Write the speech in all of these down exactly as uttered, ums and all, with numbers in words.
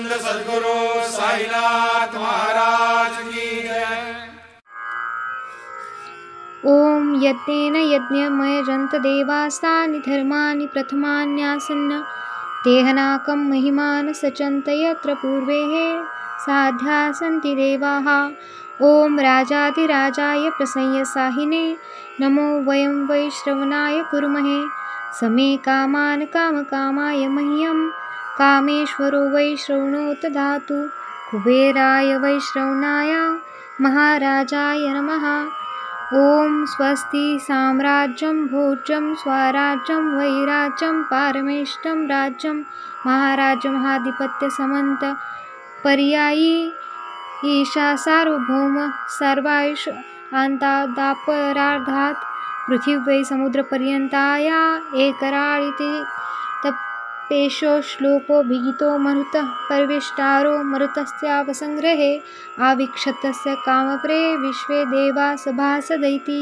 सच्चिदानंद सद्गुरु साईनाथ महाराज की जय। ओम यज्ञेन यज्ञमयजन्त देवास्तानि धर्माणि प्रथमान्यासन्न देहनाकं महिमान सचन्त यत्र पूर्वेः साध्या सन्ति देवाः। ओम राजाधिराजाय प्रसंयसाहिने नमो वयं वैश्रवणाय कुर्महे समे कामान् कामकामाय मह्यं कामेश्वरो वैश्रवणोत धातु। कुबेराय वैश्रवणाय महाराजाय नमः। ओम स्वस्ति साम्राज्यं भोज्यं स्वराज्यं वैराज्यं पारमेष्टं राज्यं महाराज महाधिपत्य समन्त पर्यायी ईशा सार्वभौम सर्वायुष अन्तादापरार्धात् पृथिव्यै समुद्रपर्यन्ताया एकराळिति तपेशो श्लोको विहितो मरुतः परिवेष्टारो मरुतस्यावसंग्रहे आविक्षतस्य कामप्रे विश्वे देवा सभासदैति।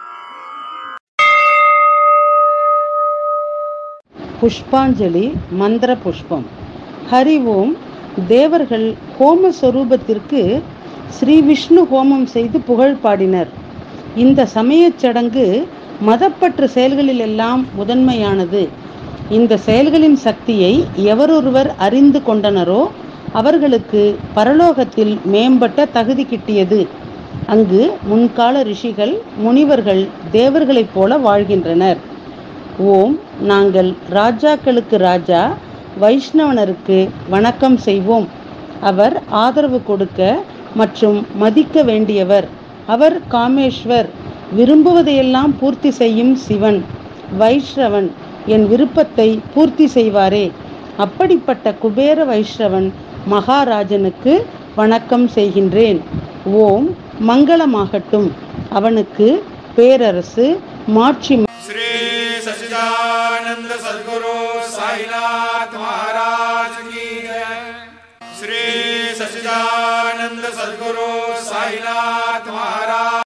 புஷ்பாஞ்சலி மந்திர புஷ்பம். ஹரி ஓம். தேவர்கள் ஹோம சொரூபத்திற்கு ஸ்ரீ விஷ்ணு ஹோமம் செய்து புகழ் பாடினர். இந்த சமயச் சடங்கு மதப்பற்று செயல்களில் எல்லாம் முதன்மையானது. இந்த செயல்களின் சக்தியை எவரொருவர் அறிந்து கொண்டனரோ அவர்களுக்கு பரலோகத்தில் மேம்பட்ட தகுதி கிட்டியது. அங்கு முன்கால ரிஷிகள் முனிவர்கள் தேவர்களைப் போல வாழ்கின்றனர். ஓம். நாங்கள் ராஜாக்களுக்கு ராஜா வைஷ்ணவனருக்கு வணக்கம் செய்வோம். அவர் ஆதரவு கொடுக்க மற்றும் மதிக்க வேண்டியவர். அவர் காமேஸ்வர், விரும்புவதையெல்லாம் பூர்த்தி செய்யும் சிவன். வைஷ்ணவன், என் விருப்பத்தை பூர்த்தி செய்வாரே. அப்படிப்பட்ட குபேர வைஷ்ணவன் மகாராஜனுக்கு வணக்கம் செய்கின்றேன். ஓம். மங்களமாகட்டும். அவனுக்கு பேரரசு மாட்சி. श्री सच्चिदानंद सद्गुरु साईनाथ महाराज की जय। श्री सच्चिदानंद सद्गुरु साईनाथ महाराज।